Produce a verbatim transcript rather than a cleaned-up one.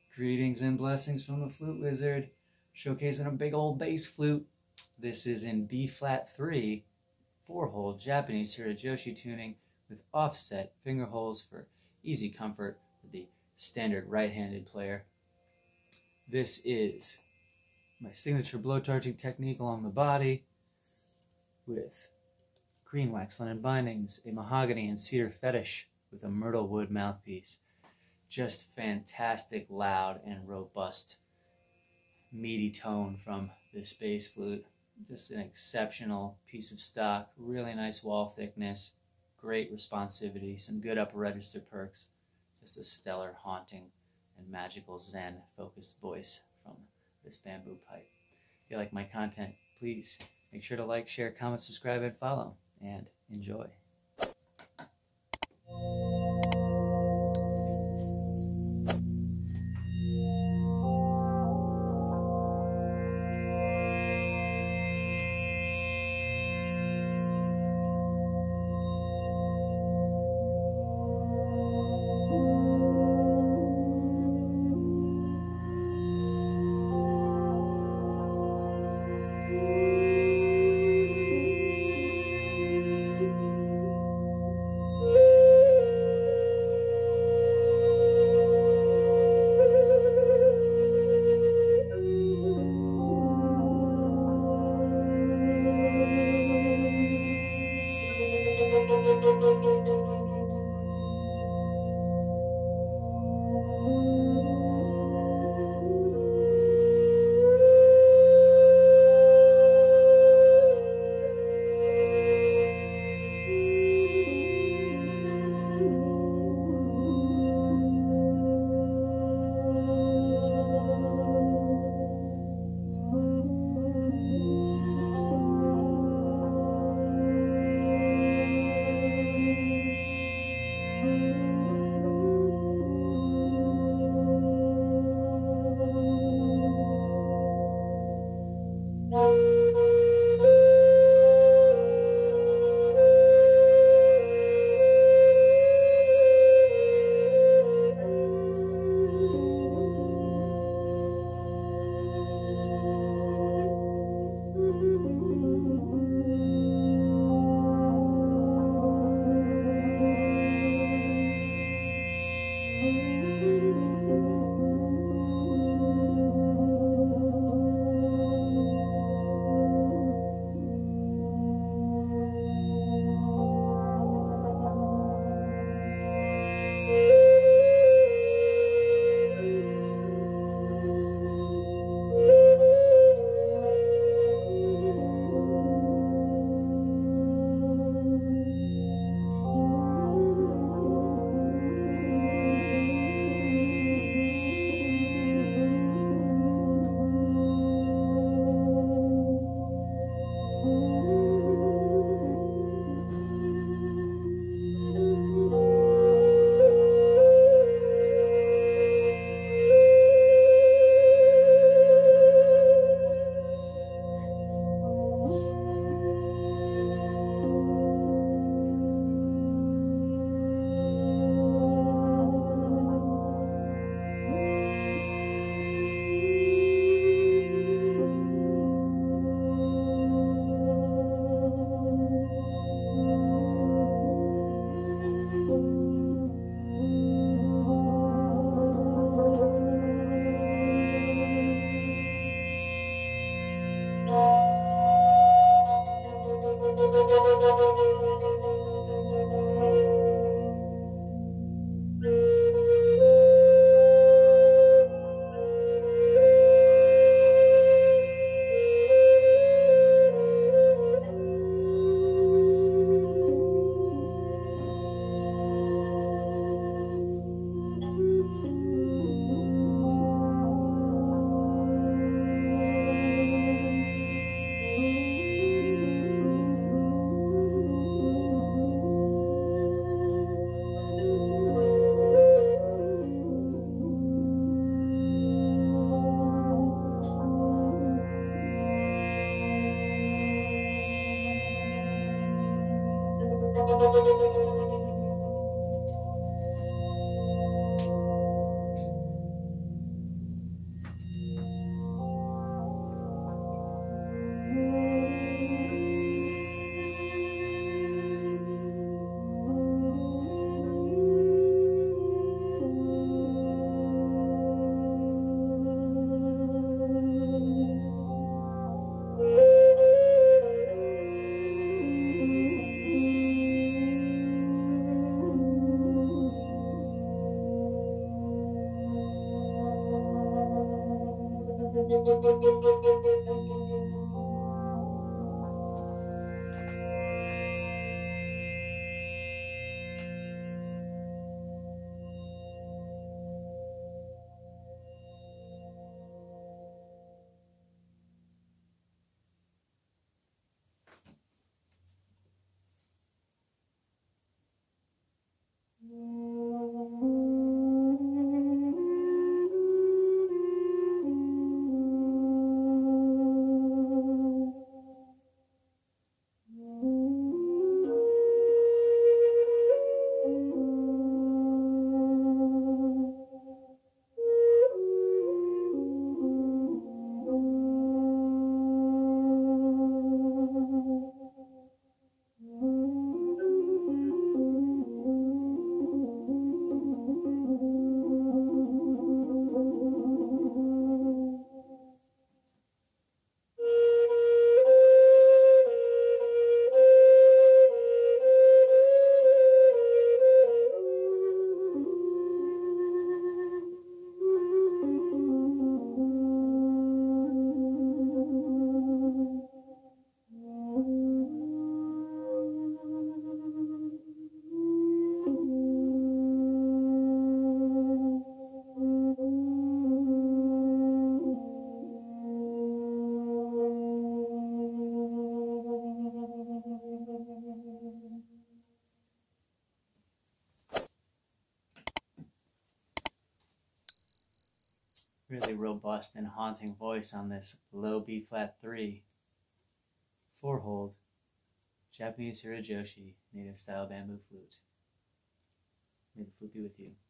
Greetings and blessings from the Flute Wizard, showcasing a big old bass flute. This is in B flat three, four-hole Japanese Hirajoshi tuning with offset finger holes for easy comfort for the standard right-handed player. This is my signature blowtorching technique along the body with green wax linen bindings, a mahogany and cedar fetish with a myrtle wood mouthpiece. Just fantastic, loud, and robust, meaty tone from this bass flute. Just an exceptional piece of stock, really nice wall thickness, great responsivity, some good upper register perks, just a stellar, haunting, and magical Zen-focused voice from this bamboo pipe. If you like my content, please make sure to like, share, comment, subscribe, and follow, and enjoy. Really robust and haunting voice on this low B flat three, four hold, Japanese Hirajoshi native style bamboo flute. May the flute be with you.